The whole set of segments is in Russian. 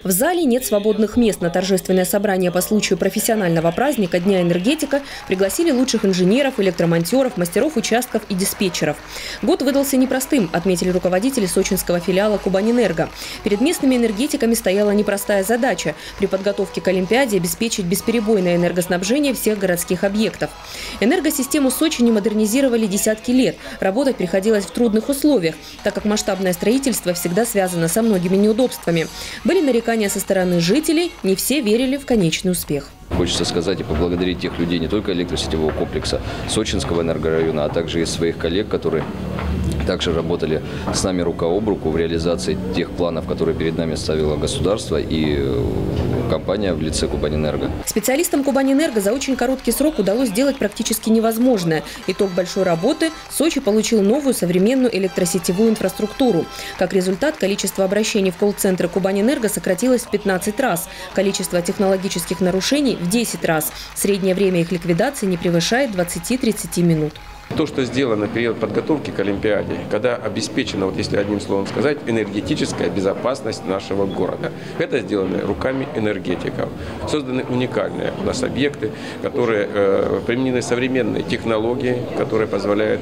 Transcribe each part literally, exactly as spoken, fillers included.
В зале нет свободных мест. На торжественное собрание по случаю профессионального праздника Дня энергетика пригласили лучших инженеров, электромонтеров, мастеров участков и диспетчеров. Год выдался непростым, отметили руководители сочинского филиала «Кубанэнерго». Перед местными энергетиками стояла непростая задача – при подготовке к Олимпиаде обеспечить бесперебойное энергоснабжение всех городских объектов. Энергосистему Сочи не модернизировали десятки лет. Работать приходилось в трудных условиях, так как масштабное строительство всегда связано со многими неудобствами. Были нарекания со стороны жителей, не все верили в конечный успех. Хочется сказать и поблагодарить тех людей не только электросетевого комплекса Сочинского энергорайона, а также и своих коллег, которые также работали с нами рука об руку в реализации тех планов, которые перед нами ставило государство и компания в лице Кубанэнерго. Специалистам Кубанэнерго за очень короткий срок удалось сделать практически невозможное. Итог большой работы – Сочи получил новую современную электросетевую инфраструктуру. Как результат, количество обращений в колл-центры Кубанэнерго сократилось в пятнадцать раз. Количество технологических нарушений – в десять раз. Среднее время их ликвидации не превышает двадцати-тридцати минут. То, что сделано в период подготовки к Олимпиаде, когда обеспечена, вот если одним словом сказать, энергетическая безопасность нашего города. Это сделано руками энергетиков. Созданы уникальные у нас объекты, которые э, применены современные технологии, которые позволяют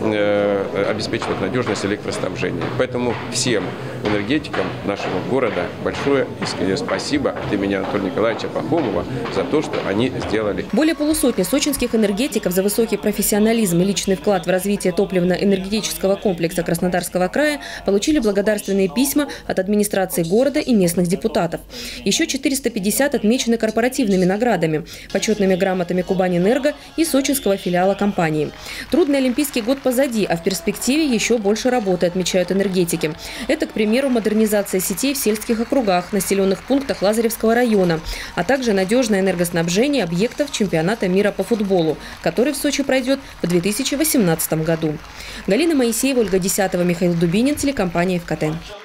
э, обеспечивать надежность электроснабжения. Поэтому всем энергетикам нашего города большое искреннее спасибо от имени Анатолия Николаевича Пахомова за то, что они сделали. Более полусотни сочинских энергетиков за высокий профессионализм и личный вклад в развитие топливно-энергетического комплекса Краснодарского края получили благодарственные письма от администрации города и местных депутатов. Еще четыреста пятьдесят отмечены корпоративными наградами, почетными грамотами Кубанэнерго и сочинского филиала компании. Трудный олимпийский год позади, а в перспективе еще больше работы, отмечают энергетики. Это, к примеру, модернизация сетей в сельских округах, населенных пунктах Лазаревского района, а также надежное энергоснабжение объектов чемпионата мира по футболу, который в Сочи пройдет в две тысячи восемнадцатом году. Галина Моисеева, Ольга Десятова, Михаил Дубинин, телекомпания ФКТ.